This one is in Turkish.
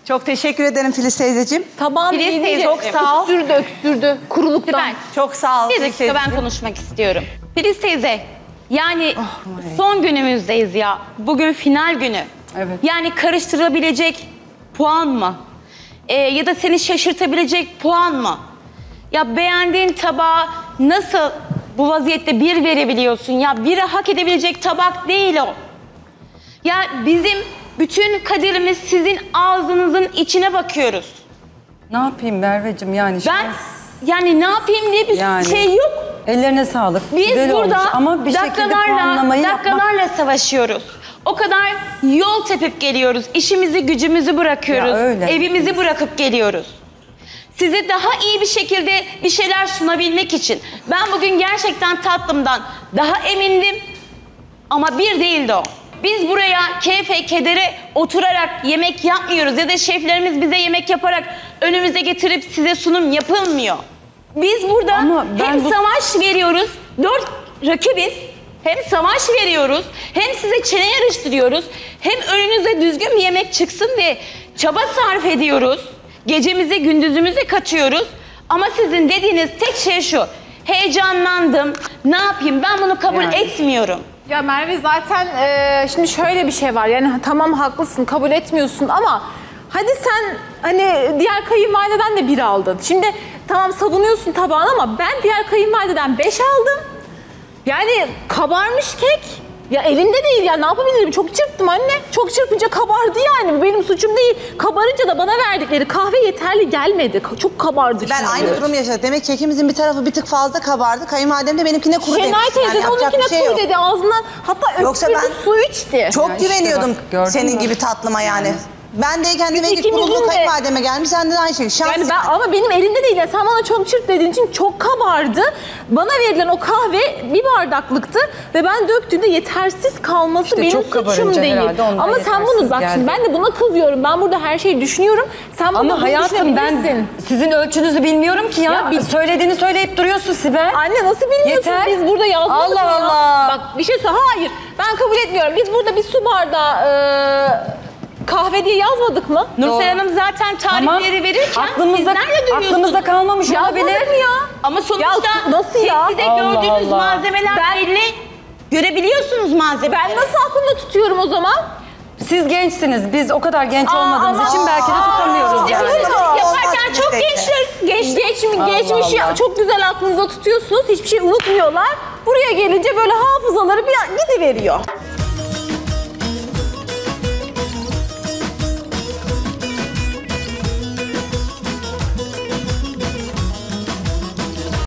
Çok teşekkür ederim Filiz teyzeciğim. Tabağın Filiz çok sağ ol. Öksürdü kuruluktan. Çok sağ ol. Bir dakika ben konuşmak istiyorum. Filiz teyze, yani son günümüzdeyiz ya. Bugün final günü. Evet. Yani karıştırabilecek puan mı? Ya da seni şaşırtabilecek puan mı? Ya beğendiğin tabağa nasıl bu vaziyette 1 verebiliyorsun? Ya 1'i hak edebilecek tabak değil o. Ya bizim bütün kaderimiz sizin ağzınızın içine bakıyoruz. Ne yapayım Merveciğim yani? Ben yani ne yapayım diye bir şey yok. Ellerine sağlık. Biz güzel burada olmuş. Ama bir şekilde puanlamayı dakikalarla savaşıyoruz. O kadar yol tepip geliyoruz. İşimizi, gücümüzü bırakıyoruz. Ya öyle. Evimizi bırakıp geliyoruz. Size daha iyi bir şekilde bir şeyler sunabilmek için. Ben bugün gerçekten tatlımdan daha emindim. Ama bir değildi o. Biz buraya keyfe, kedere oturarak yemek yapmıyoruz. Ya da şeflerimiz bize yemek yaparak önümüze getirip size sunum yapılmıyor. Biz burada hem savaş veriyoruz, 4 rakibiz. Hem savaş veriyoruz, hem size çene yarıştırıyoruz. Hem önünüze düzgün bir yemek çıksın diye çaba sarf ediyoruz. Gecemizi, gündüzümüzü katıyoruz. Ama sizin dediğiniz tek şey şu: heyecanlandım, ne yapayım, ben bunu kabul etmiyorum. Ya Merve zaten şimdi şöyle bir şey var. Yani tamam haklısın, kabul etmiyorsun ama hadi sen hani diğer kayınvalideden de 1 aldın. Şimdi tamam savunuyorsun tabağını ama ben diğer kayınvalideden 5 aldım. Yani kabarmış kek. Ya elimde değil ya, ne yapabilirim? Çok çırptım anne. Çok çırpınca kabardı yani. Bu benim suçum değil. Kabarınca da bana verdikleri kahve yeterli gelmedi. Çok kabardı. Ben aynı durum yaşadım. Demek kekimizin bir tarafı bir tık fazla kabardı. Kayınvalidem de benimkine kuru demiş. Şenay teyze de onunkine kuru dedi ağzından. Hatta Yoksa öksürdü, ben su içti. çok güveniyordum senin gibi tatlıma yani. Ben de kendime ilgili kurulu kayınvalideme gelmiş, sen de aynı şey. Yani ama benim elimde değil. Yani sen bana çok çırp dediğin için çok kabardı. Bana verilen o kahve 1 bardaklıktı ve ben döktüğümde yetersiz kalması işte benim suçum değil. Ama sen bunu bak şimdi ben de buna kızıyorum. Ben burada her şeyi düşünüyorum. Sen bunu ama hayatım ben sizin ölçünüzü bilmiyorum ki ya. Söylediğini söyleyip duruyorsun Sibel. Anne nasıl bilmiyorsun? Yeter. Biz burada yazmadık mı Allah ya? Allah. Bak bir şey söyle. Hayır. Ben kabul etmiyorum. Biz burada bir su bardağı kahve diye yazmadık mı? Nursel Hanım zaten tarifleri verirken sizler de duyuyorsunuz. Aklımızda kalmamış olabilir. Ya. Ama sonuçta nasıl ya? siz de gördüğünüz malzemeler belli. Görebiliyorsunuz malzemeleri. Ben nasıl aklımda tutuyorum o zaman? Siz gençsiniz. Biz o kadar genç olmadığımız için belki de tutamıyoruz yani. Yaparken çok Geçmişi çok güzel aklınızda tutuyorsunuz. Hiçbir şey unutmuyorlar. Buraya gelince böyle hafızaları bir gidiveriyor.